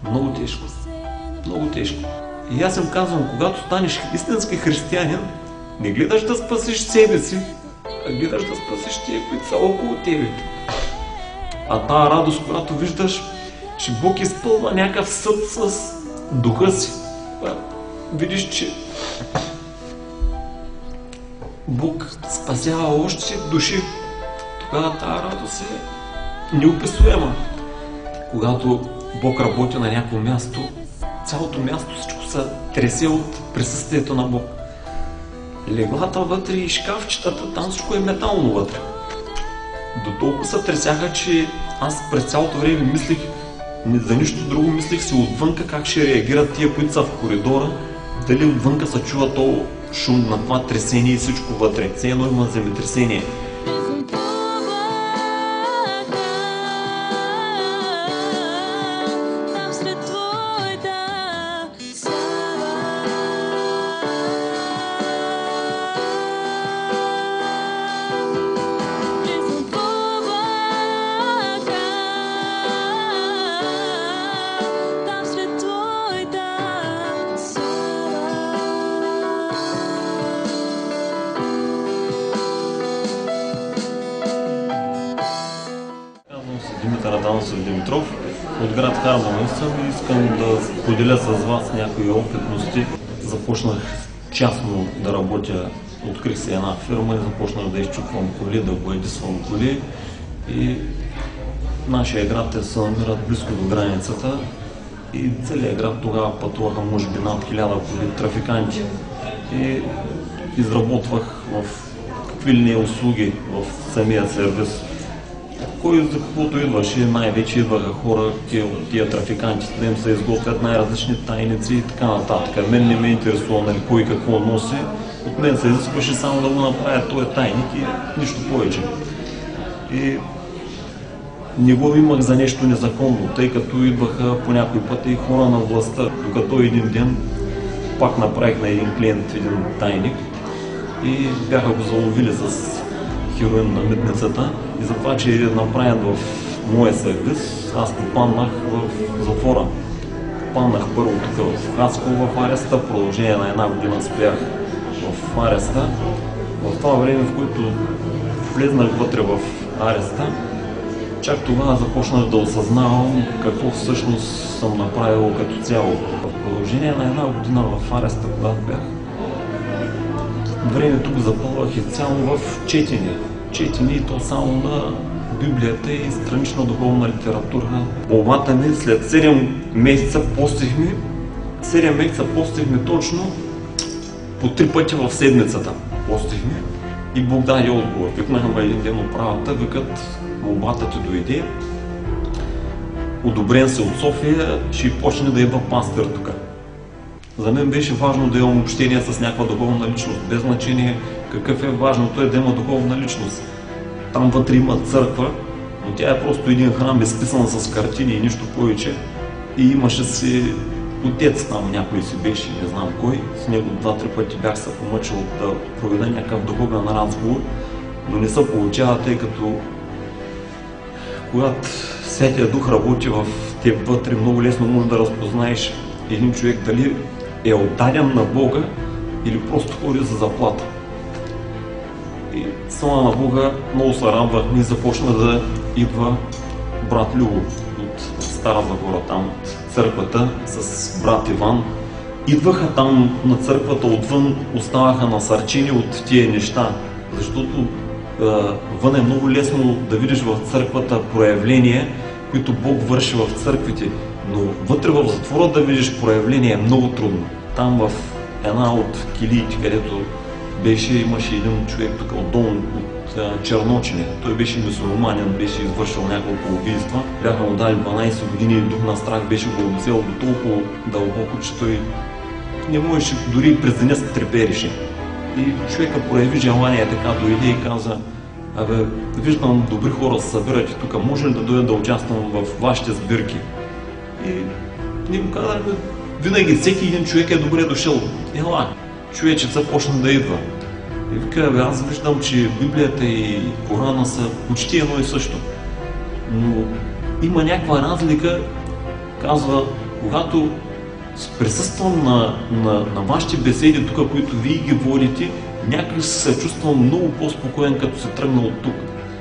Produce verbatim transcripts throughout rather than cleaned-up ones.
Много тежко. Много тежко. И аз им казвам, когато станеш истински християнин, не гледаш да спасиш себе си, а гледаш да спасиш тия, които са около тебе. А тая радост, която виждаш, че Бог изпълва някакъв съд с духа си. Видиш, че Бог спасява още души. Тогава тази радост е неописуема. Когато Бог работи на някакво място, цялото място всичко се тресе от присъствието на Бог. Леглата вътре и шкафчетата, там всичко е метално вътре. До толкова се тресяха, че аз през цялото време мислих, за нищо друго мислих си отвънка как ще реагират тия, които са в коридора, дали отвънка се чува този шум на това тресение и всичко вътре. Все едно има земетресение. Димитър Адамов Димитров от град Харманли съм и искам да споделя с вас някои опитности. Започнах частно да работя, открих си една фирма и започнах да изчупвам коли, да боядисвам коли. И нашия град е се намира близко до границата и целият град тогава пътуваха може би над хиляда коли трафиканти. И изработвах в какви услуги в самия сервис. Кой за каквото идваше, най-вече идваха хора от тия трафиканти, да им се изготвят най-различни тайници и така нататък. Мен не ме интересува нали, кой какво носи, от мен се изискваше само да го направя този тайник и нищо повече. И не го имах за нещо незаконно, тъй като идваха по някой път и хора на властта, докато един ден пак направих на един клиент един тайник и бяха го заловили с хероин на митницата и за това, че е направен в моя сервис, аз попаднах в затвора. Попаднах първо тук в Хасково в ареста, в продължение на една година спрях в ареста. В това време, в което влезнах вътре в ареста, чак тогава започнах да осъзнавам какво всъщност съм направил като цяло. В продължение на една година в ареста, когато бях, времето го запълвах изцяло в четене. Четене и то само на Библията и странична духовна литература. Молбата ми след седем месеца постихме, седем месеца постихме точно по три пъти в седмицата. Постихме и Бог даде отговор. Викнаха един ден управата, викат, молбата ти дойде, одобрен се от София, ще почне да идва пастир тук. За мен беше важно да имам общение с някаква духовна личност, без значение какъв е важното е да има духовна личност. Там вътре има църква, но тя е просто един храм, изписан с картини и нищо повече. И имаше си отец там, някой си беше, не знам кой, с него два-три пъти бях се помъчил да проведа някакъв духовен разговор, но не се получава, тъй като когато Святия Дух работи в теб вътре, много лесно може да разпознаеш един човек дали е отдаден на Бога или просто ходи за заплата. И слава на Бога много се радвахме и започна да идва брат Любо от Стара Загора, там от църквата с брат Иван. Идваха там на църквата отвън, оставаха насърчени от тия неща, защото е, вън е много лесно да видиш в църквата проявления, които Бог върши в църквите. Но вътре в затвора да видиш проявление е много трудно. Там в една от килиите, където беше, имаше един човек тук отдолу от Черночене. Той беше мюсюлманин, беше извършил няколко убийства. Бяха му дали дванайсет години и дух на страх беше го взел до толкова дълбоко, че той не можеше дори през деня се трепереше. И човека прояви желание, така дойде и каза: абе, виждам добри хора се събирате тук, може ли да дойда да участвам в вашите сбирки? И ние му казахме, винаги всеки един човек е добре дошъл. Ела, човечеца почна да идва. И вика, бе, аз виждам, че Библията и Корана са почти едно и също. Но има някаква разлика, казва когато присъствам на, на, на вашите беседи тук, които вие ги водите, някак се чувствам много по-спокоен, като се тръгна от тук.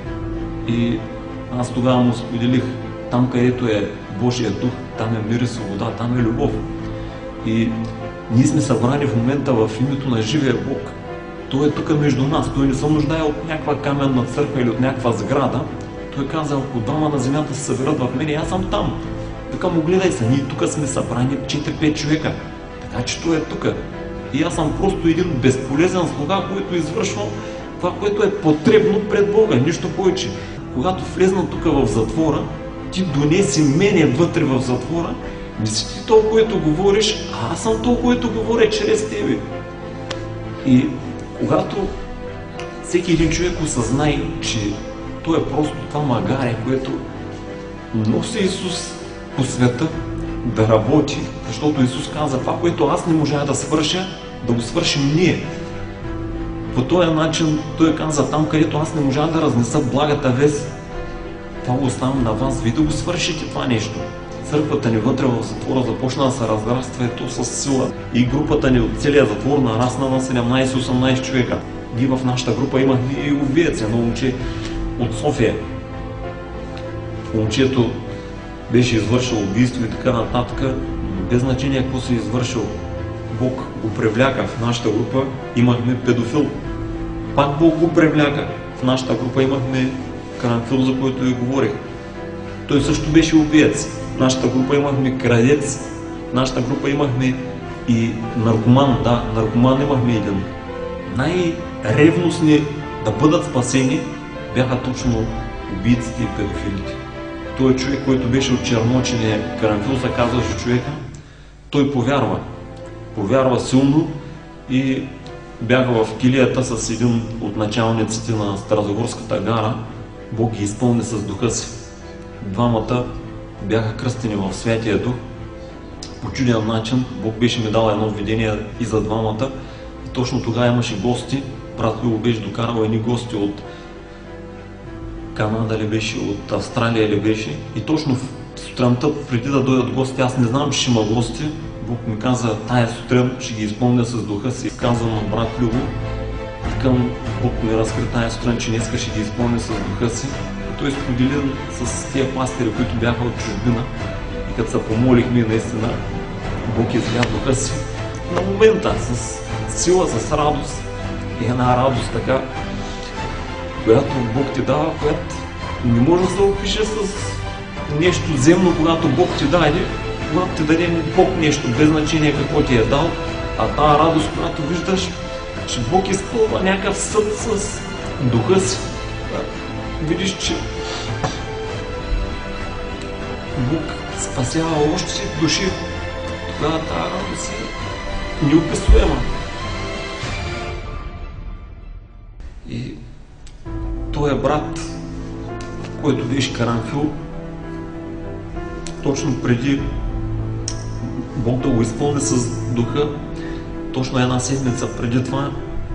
И аз тогава му споделих, там където е Божия дух, там е мир и свобода, там е любов. И ние сме събрани в момента в името на живия Бог. Той е тук между нас, той не се нуждае от някаква каменна църква или от някаква сграда. Той каза, ако двама на земята се съберат в мен, аз съм там. Така му гледай се, ние тук сме събрани четири-пет човека. Така че той е тук. И аз съм просто един безполезен слуга, който извършва това, което е потребно пред Бога, нищо повече. Когато влезна тук в затвора, ти донеси мене вътре в затвора, не си ти толкова, което говориш, а аз съм толкова, което говоря чрез тебе. И когато всеки един човек осъзнае, че той е просто това магаре, което носи Исус по света да работи, защото Исус каза, това, което аз не можа да свърша, да го свършим ние. По този начин той каза, там където аз не можа да разнеса благата вест, това го оставям на вас, вие да го свършите това нещо. Църквата ни вътре в затвора започна да се разраства ето с сила. И групата ни от целия затвор нарасна на седемнайсет-осемнайсет човека. Ние в нашата група имахме и убиец, едно момче от София. Момчето беше извършил убийство и така нататък. Без значение какво си извършил, Бог го привляка. В нашата група имахме педофил. Пак Бог го привляка. В нашата група имахме карамфил, за който ви говорих. Той също беше убиец. В нашата група имахме крадец. В нашата група имахме и наркоман. Да, наркоман имахме един. Най-ревностни да бъдат спасени бяха точно убийците и педофилите. Той е човек, който беше от черночения карамфил, се казваше човека. Той повярва. Повярва силно и бяга в килията с един от началниците на Старозагорската гара. Бог ги изпълни с духа си. Двамата бяха кръстени в Святия Дух. По чуден начин Бог беше ми дал едно видение и за двамата. И точно тогава имаше гости. Брат Лило беше докарал едни гости от Канада ли беше, от Австралия ли беше. И точно сутринта, преди да дойдат гости, аз не знам, че ще има гости. Бог ми каза, тая сутрин ще ги изпълня с духа си. Казвам на брат Любо, искам Бог ми разкри тая сутрин, че днеска ще ги изпълня с духа си. И той сподели с тия пастири, които бяха от чужбина. И като се помолихме, наистина Бог изля духа си. На момента, с сила, с радост и една радост така, която Бог ти дава, която не може да се опише с нещо земно, когато Бог ти даде, когато ти даде Бог нещо, без значение какво ти е дал, а тази радост, която виждаш, че Бог изпълва някакъв съд с духа си. Видиш, че Бог спасява още души, тогава тази радост е неописуема. И той е брат, който беше карамфил, точно преди Бог да го изпълни с духа, точно една седмица преди това,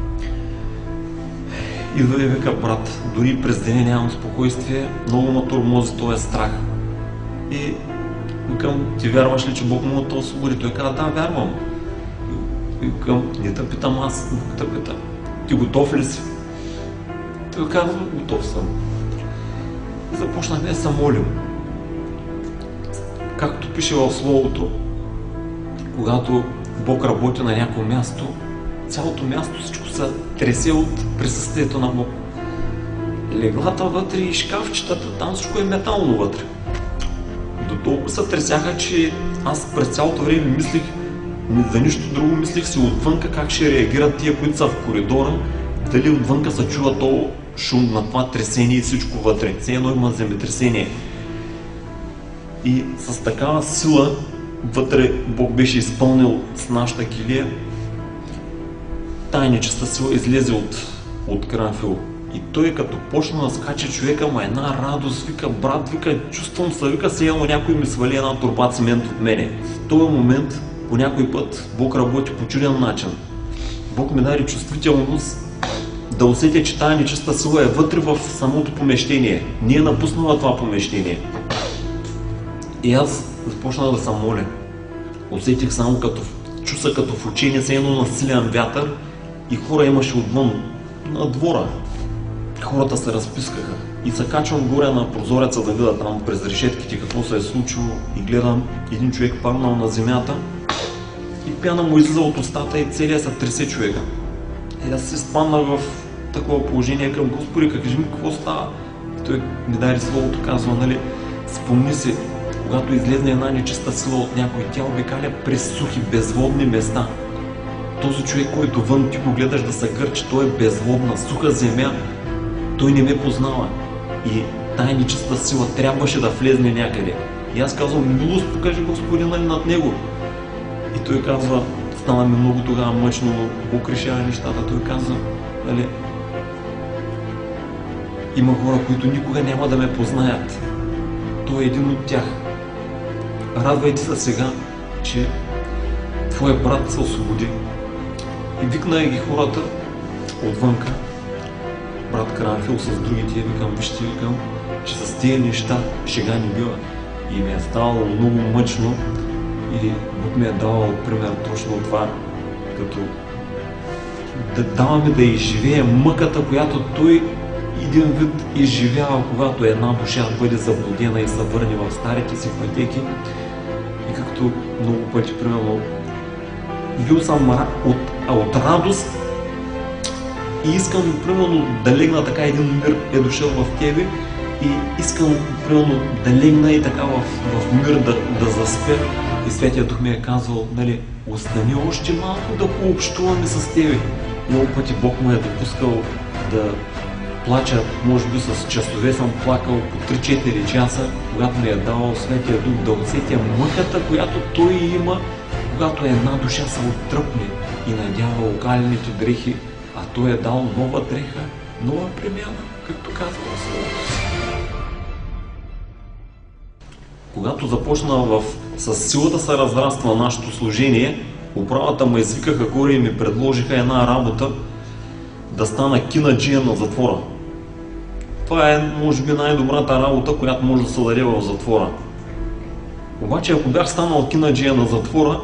идва и вика, брат, дори през деня нямам спокойствие, много ме тормози, този е страх. И викам, ти вярваш ли, че Бог му да освободи? Той каза, да, вярвам. И викам, не те питам аз, Бог те пита, ти готов ли си? Той казва, готов съм. И започнахме да се молим. Както пише в Словото, когато Бог работи на някакво място, цялото място всичко се тресе от присъствието на Бог. Леглата вътре и шкафчетата, там всичко е метално вътре. До толкова се тресяха, че аз през цялото време мислих, за нищо друго мислих си отвънка как ще реагират тия, които са в коридора, дали отвънка се чува този шум на това тресение и всичко вътре. Все едно има земетресение. И с такава сила вътре Бог беше изпълнил с нашата килия. Тая нечиста сила излезе от, от карамфил. И той като почна да скача човека, ма една радост, вика, брат, вика, чувствам се, вика, се едно някой ми свали една торба цимент от мене. В този момент, по някой път, Бог работи по чуден начин. Бог ми даде чувствителност да усетя, че тая нечиста сила е вътре в самото помещение. Не е напуснала това помещение. И аз започнах да се моля. Усетих само като чуса като в учение се едно на силен вятър и хора имаше отвън на двора. Хората се разпискаха и се качвам горе на прозореца да видя там през решетките какво се е случило и гледам един човек паднал на земята и пяна му излиза от устата и целия се тресе човека. И аз се спаднах в такова положение към Господи, кажи ми какво става. И той ми даде словото, казва, нали, спомни си, когато излезне една нечиста сила от някой, тя обикаля през сухи, безводни места. Този човек, който вън ти го гледаш да се гърчи, той е безводна, суха земя, той не ме познава. И тая нечиста сила трябваше да влезне някъде. И аз казвам, милост покажи Господи, нали, над него. И той казва, стана ми много тогава мъчно, но Бог решава нещата. Той казва, нали, има хора, които никога няма да ме познаят. Той е един от тях. Радвайте се сега, че твоя брат се освободи. И викна ги хората отвънка, брат Карамфил с другите, викам, вижте, викам, че с тези неща шега не бива. И ми е ставало много мъчно и Бог ми е давал пример точно това, като да даваме да изживее мъката, която той един вид изживява, когато една душа бъде заблудена и се върне в старите си пътеки. И както много пъти, примерно, бил съм от, от радост и искам, примерно, да легна така, един мир е дошъл в тебе и искам, примерно, да легна и така в, в мир да, да заспя. И Святия Дух ми е казал, нали, остани още малко да пообщуваме с тебе. Много пъти Бог ме е допускал да плача, може би с часове съм плакал по три-четири часа, когато ми е давал Святия Дух да усетя мъката, която той има, когато една душа се оттръпне и надява окалените дрехи, а той е дал нова дреха, нова премяна, както казва Словото. Когато започна в... с силата се разраства нашето служение, управата ме извикаха горе и ми предложиха една работа да стана кинаджия на затвора. Това е, може би, най-добрата работа, която може да се даде в затвора. Обаче, ако бях станал кинаджия на затвора,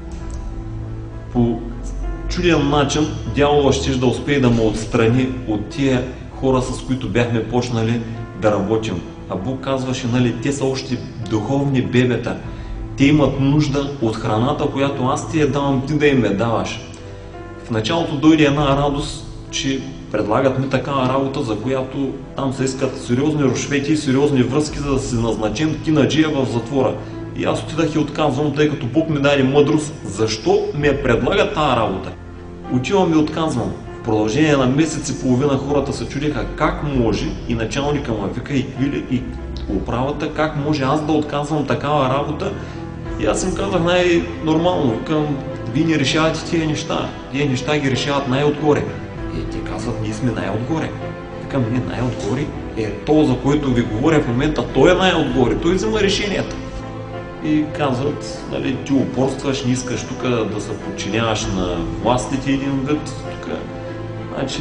по чуден начин дявола ще да успее да ме отстрани от тия хора, с които бяхме почнали да работим. А Бог казваше, нали, те са още духовни бебета. Те имат нужда от храната, която аз ти я давам, ти да им я даваш. В началото дойде една радост, че предлагат ми такава работа, за която там се искат сериозни рушвети и сериозни връзки, за да се назначим кинаджия в затвора. И аз отидах и отказвам, тъй като Бог ми даде мъдрост, защо ми предлага тази работа. Отивам и отказвам. В продължение на месец и половина хората се чудиха как може, и началника ме вика и Квили, и управата, как може аз да отказвам такава работа. И аз им казах най-нормално, викам, вие не решавате тия неща, тия неща ги решават най-отгоре. И те казват, ние сме най-отгоре. Викам, ние най-отгоре е то, за който ви говоря в момента, той е най-отгоре, той взема решенията. И казват, нали, ти упорстваш, не искаш тук да се подчиняваш на властите един вид. Тук, значи,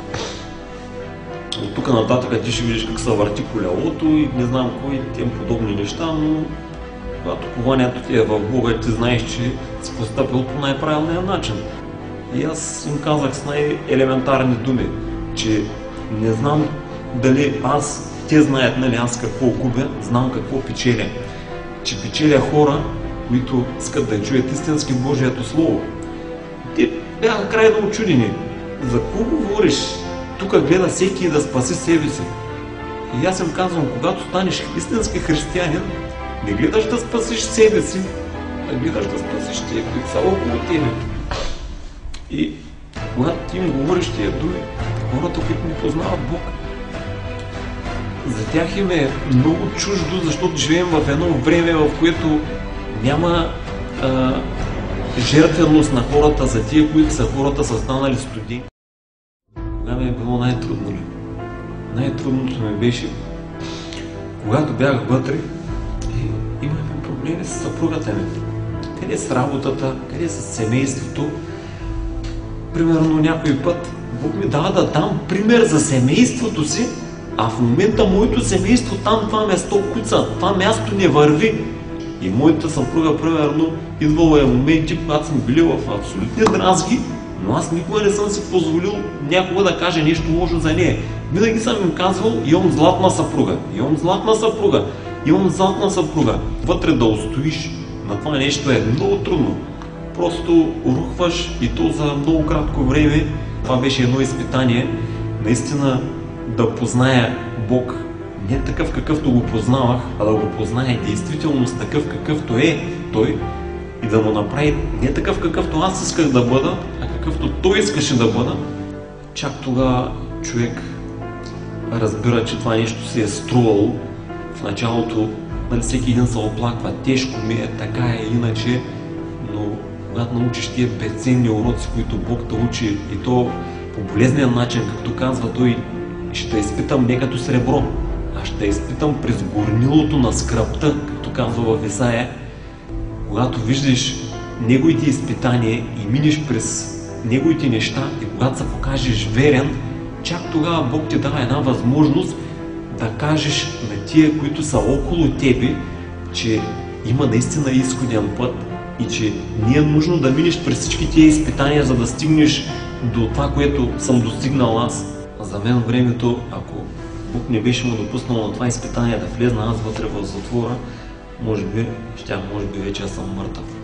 от тук нататък ти ще видиш как се върти колелото и не знам кой тем подобни неща, но когато кованието ти е в Бога, ти знаеш, че си постъпил по най-правилния начин. И аз им казах с най-елементарни думи, че не знам дали аз, те знаят, нали, аз какво губя, знам какво печеля. Че печеля хора, които искат да чуят истински Божието Слово. Те бяха крайно очудени. За какво говориш? Тук гледа всеки да спаси себе си. И аз им казвам, когато станеш истински християнин, не гледаш да спасиш себе си, а гледаш да спасиш тия, които са около тебе. И когато ти им говориш тия думи, хората, които не познават Бог, за тях им е много чуждо, защото живеем в едно време, в което няма а, жертвеност на хората за тия, които са хората са станали студенти. Кога ми е било най-трудно ли? Най-трудното ми беше, когато бях вътре и имахме проблеми с съпругата ми. Къде с работата, къде с семейството. Примерно някой път Бог ми дава да дам пример за семейството си, а в момента моето семейство там, това място куца, това място не върви. И моята съпруга, примерно, идвала е моменти, когато съм били в абсолютни дразги, но аз никога не съм си позволил някога да кажа нещо лошо за нея. Винаги съм им казвал, имам златна съпруга, имам златна съпруга, имам златна съпруга. Вътре да устоиш на това нещо е много трудно. Просто рухваш и то за много кратко време. Това беше едно изпитание, наистина да позная Бог не такъв какъвто го познавах, а да го позная действително с такъв какъвто е Той и да му направи не такъв какъвто аз исках да бъда, а какъвто Той искаше да бъда. Чак тогава човек разбира, че това нещо се е струвало. В началото, нали, всеки един се оплаква, тежко ми е, така е, иначе, но когато научиш тия безценни уроци, които Бог те учи, и то по болезнен начин, както казва Той, ще те изпитам не като сребро, а ще те изпитам през горнилото на скръбта, както казва в Исаия. Когато виждаш неговите изпитания и минеш през неговите неща и когато се покажеш верен, чак тогава Бог ти дава една възможност да кажеш на тия, които са около тебе, че има наистина изходен път и че не е нужно да минеш през всички тия изпитания, за да стигнеш до това, което съм достигнал аз. За мен времето, ако Бог не беше му допуснал на това изпитание да влезна аз вътре в затвора, може би, щях, може би вече съм мъртъв.